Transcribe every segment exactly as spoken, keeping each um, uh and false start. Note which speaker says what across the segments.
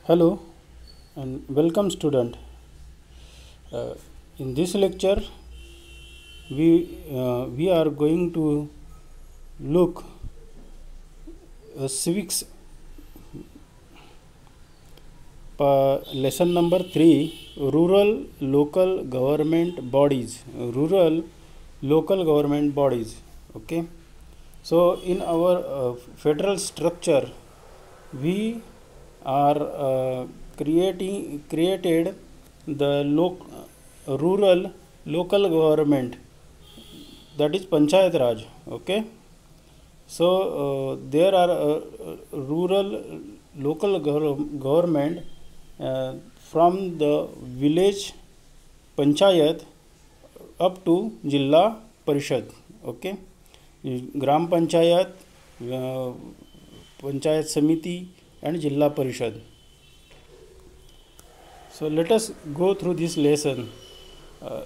Speaker 1: Hello and welcome student. Uh, in this lecture we uh, we are going to look uh, civics uh, lesson number three, rural local government bodies. Rural local government bodies. Okay. So in our uh, federal structure we are uh, creating created the loc- rural local government, that is panchayat raj. Okay. So uh, there are uh, rural local gov- government uh, from the village panchayat up to jilla parishad. Okay. Gram panchayat, uh, panchayat samiti and jilla parishad. So let us go through this lesson. Uh,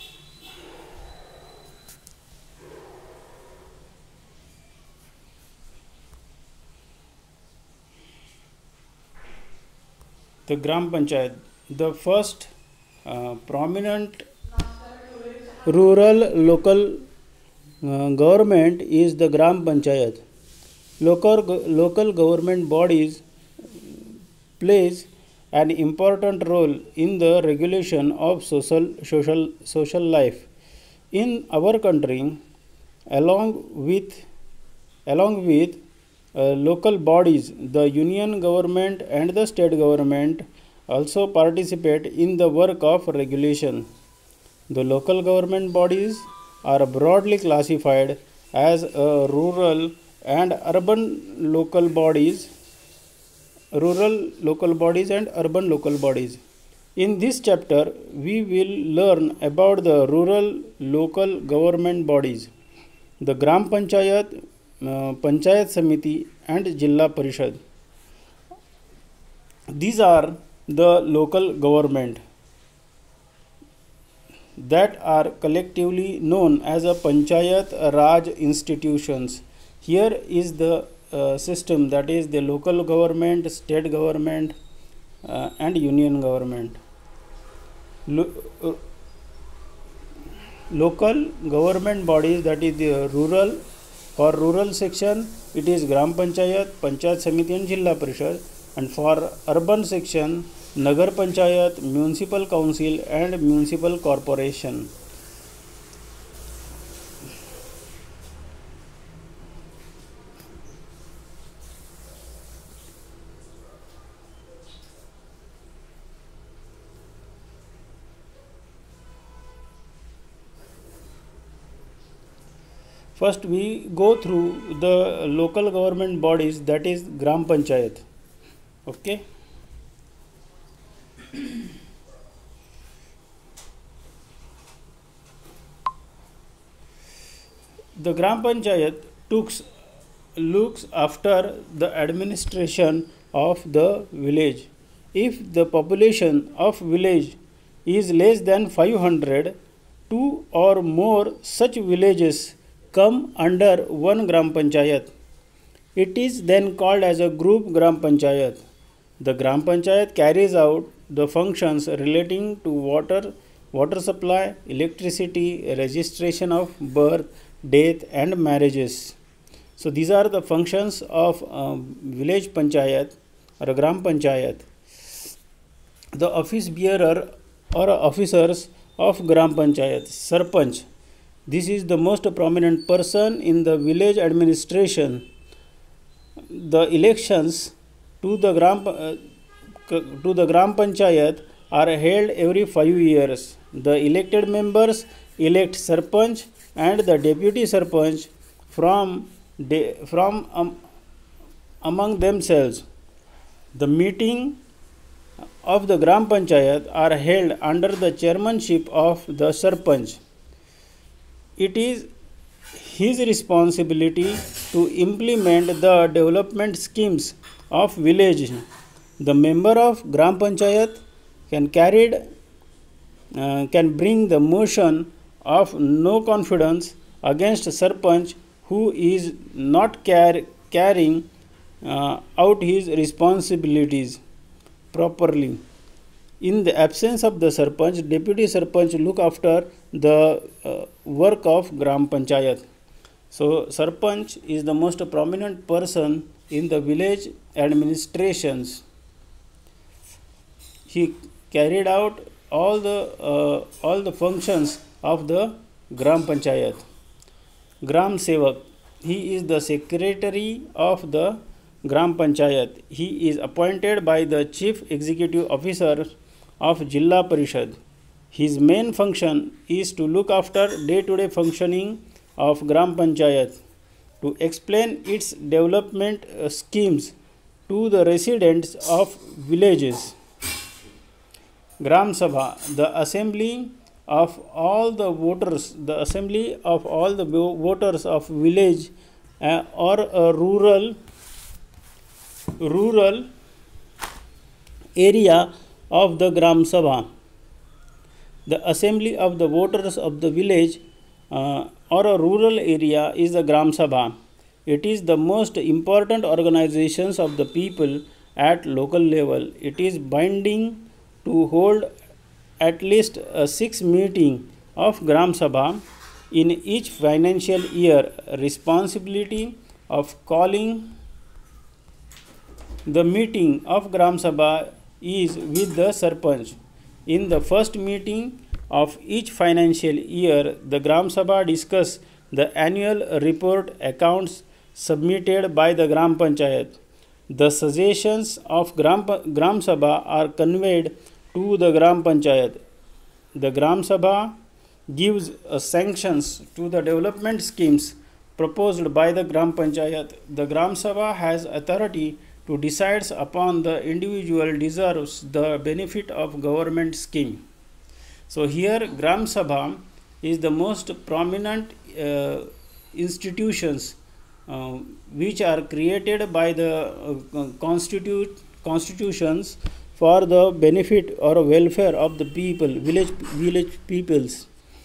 Speaker 1: the Gram Panchayat, the first uh, prominent rural local uh, government is the Gram Panchayat. Local, local government bodies plays an important role in the regulation of social, social, social life in our country. Along with, along with uh, local bodies, the union government and the state government also participate in the work of regulation. The local government bodies are broadly classified as uh, rural and urban local bodies, rural local bodies and urban local bodies. In this chapter, we will learn about the rural local government bodies, the Gram Panchayat, uh, Panchayat Samiti and Jilla Parishad. These are the local government that are collectively known as a Panchayat Raj institutions. Here is the uh, system, that is the local government, state government uh, and union government. Lo- uh, local government bodies, that is the rural, for rural section it is Gram Panchayat, Panchayat Samiti and Jilla Parishad, and for urban section Nagar Panchayat, Municipal Council and Municipal Corporation. First we go through the local government bodies, that is Gram Panchayat. Okay. The Gram Panchayat looks, looks after the administration of the village. If the population of village is less than five hundred, two or more such villages come under one Gram Panchayat. It is then called as a group Gram Panchayat. The Gram Panchayat carries out the functions relating to water, water supply, electricity, registration of birth, death and marriages. So these are the functions of um, village panchayat or Gram Panchayat. The office bearer or officers of Gram Panchayat, Sarpanch. This is the most prominent person in the village administration. The elections to the Gram uh, to the Gram Panchayat are held every five years. The elected members elect Sarpanch and the deputy Sarpanch from de, from um, among themselves. The meeting of the Gram Panchayat are held under the chairmanship of the Sarpanch. It is his responsibility to implement the development schemes of village. The member of Gram Panchayat can carried uh, can bring the motion of no confidence against Sarpanch who is not car- carrying uh, out his responsibilities. properly. In the absence of the Sarpanch, Deputy Sarpanch look after the uh, work of Gram Panchayat. So, Sarpanch is the most prominent person in the village administrations. He carried out all the uh, all the functions of the Gram Panchayat. Gram Sevak, he is the secretary of the Gram Panchayat. He is appointed by the chief executive officer of Jilla Parishad. His main function is to look after day-to-day functioning of Gram Panchayat, to explain its development uh, schemes to the residents of villages. Gram Sabha, the assembly of all the voters, the assembly of all the voters of village uh, or a rural rural area of the Gram Sabha. The assembly of the voters of the village uh, or a rural area is the Gram Sabha. It is the most important organizations of the people at local level. It is binding to hold at least a six meeting of Gram Sabha in each financial year. Responsibility of calling the meeting of Gram Sabha is with the Sarpanch. In the first meeting of each financial year, the Gram Sabha discuss the annual report accounts submitted by the Gram Panchayat. The suggestions of Gram, Gram Sabha are conveyed to the Gram Panchayat. The Gram Sabha gives uh, sanctions to the development schemes proposed by the Gram Panchayat. The Gram Sabha has authority to decide upon the individual deserves the benefit of government scheme. So here Gram Sabha is the most prominent uh, institutions uh, which are created by the uh, constitute constitutions for the benefit or welfare of the people, village village peoples.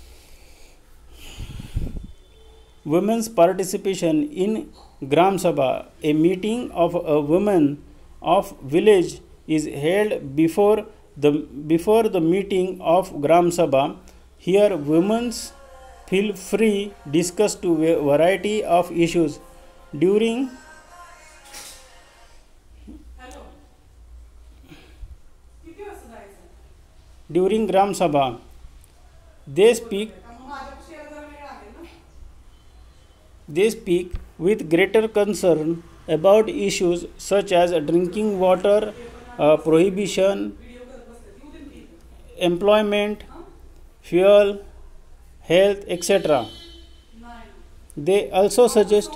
Speaker 1: Women's participation in Gram Sabha. A meeting of a woman of village is held before the before the meeting of Gram Sabha. Here women feel free discuss to a variety of issues during during Gram Sabha. They speak they speak with greater concern about issues such as drinking water, uh, prohibition, employment, fuel, health, et cetera. They also suggest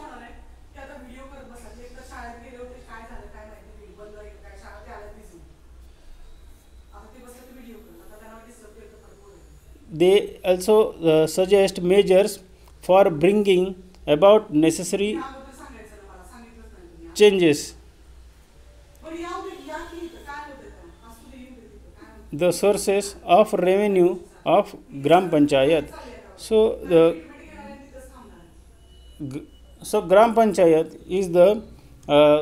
Speaker 1: they also uh, suggest measures for bringing about necessary changes. The sources of revenue of Gram Panchayat. So the so Gram Panchayat is the uh,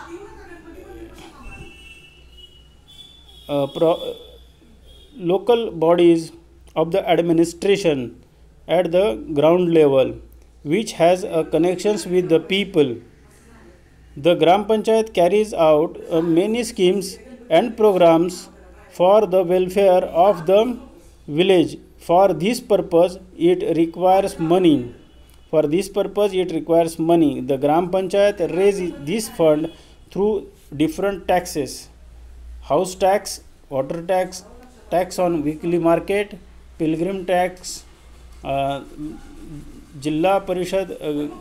Speaker 1: uh, pro, local bodies of the administration at the ground level, which has uh, connections with the people. The Gram Panchayat carries out uh, many schemes and programs for the welfare of the village. For this purpose, it requires money. For this purpose, it requires money. The Gram Panchayat raises this fund through different taxes: house tax, water tax, tax on weekly market, pilgrim tax, uh, Jilla Parishad. Uh,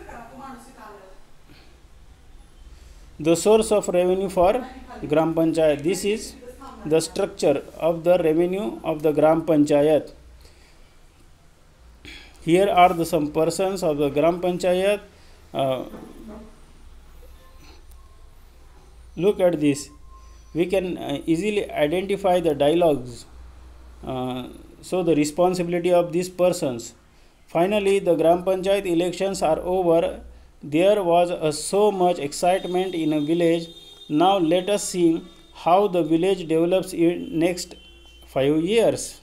Speaker 1: the source of revenue for Gram Panchayat. This is the structure of the revenue of the Gram Panchayat. Here are the some persons of the Gram Panchayat. Uh, look at this. We can uh, easily identify the dialogues. Uh, so the responsibility of these persons. Finally, the Gram Panchayat elections are over. There was uh, so much excitement in a village. Now let us see how the village develops in next five years.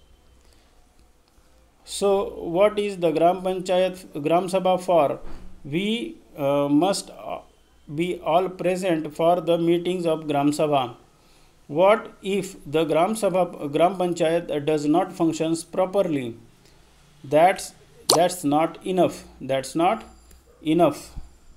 Speaker 1: So, what is the Gram Panchayat, Gram Sabha for? We uh, must be all present for the meetings of Gram Sabha. What if the Gram Sabha, Gram Panchayat does not functions properly? That's that's not enough. That's not enough.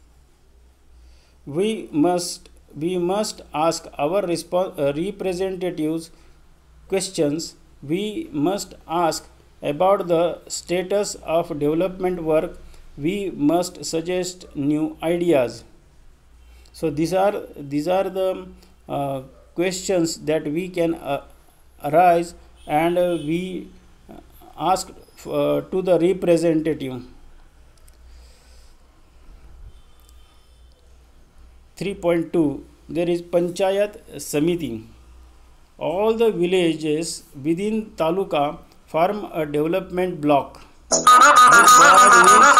Speaker 1: We must we must ask our respo- uh, representatives questions. We must ask about the status of development work. We must suggest new ideas. So these are these are the uh, questions that we can uh, arise, and uh, we ask uh, to the representative. three point two, there is Panchayat Samiti. All the villages within Taluka form a development block. This block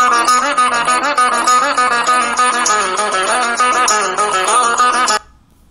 Speaker 1: is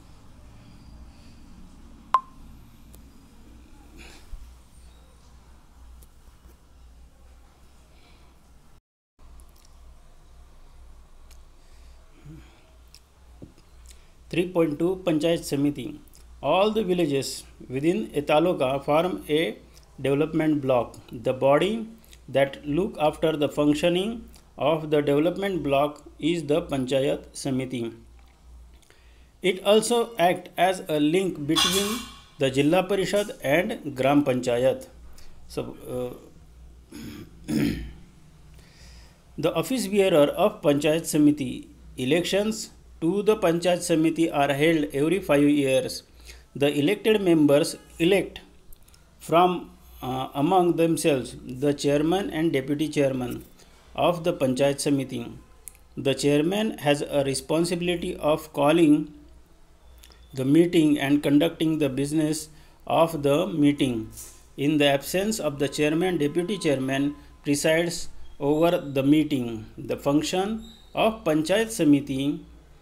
Speaker 1: three point two Panchayat Samiti. All the villages within a taluka form a development block. The body that look after the functioning of the development block is the Panchayat Samiti. It also acts as a link between the Jilla Parishad and Gram Panchayat. So, uh, the office bearer of Panchayat Samiti. Elections to the Panchayat Samiti are held every five years. The elected members elect from uh, among themselves the chairman and deputy chairman of the Panchayat Samiti. The chairman has a responsibility of calling the meeting and conducting the business of the meeting. In the absence of the chairman, deputy chairman presides over the meeting. The function of Panchayat Samiti.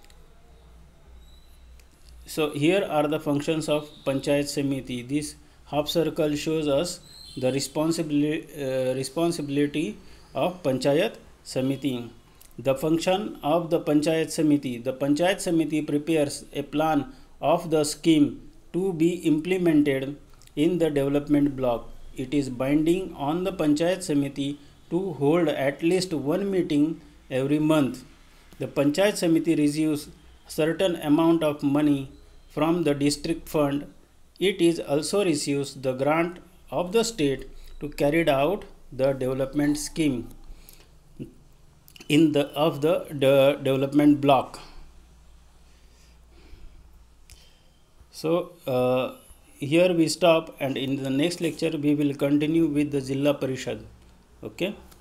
Speaker 1: So here are the functions of Panchayat Samiti. This half circle shows us the responsibility uh, responsibility of Panchayat Samiti. The function of the Panchayat Samiti. The Panchayat Samiti prepares a plan of the scheme to be implemented in the development block. It is binding on the Panchayat Samiti to hold at least one meeting every month. The Panchayat Samiti receives certain amount of money from the district fund. It is also receives the grant of the state to carry out the development scheme in the of the, the development block. So uh, here we stop, and in the next lecture we will continue with the Jilla Parishad. Okay.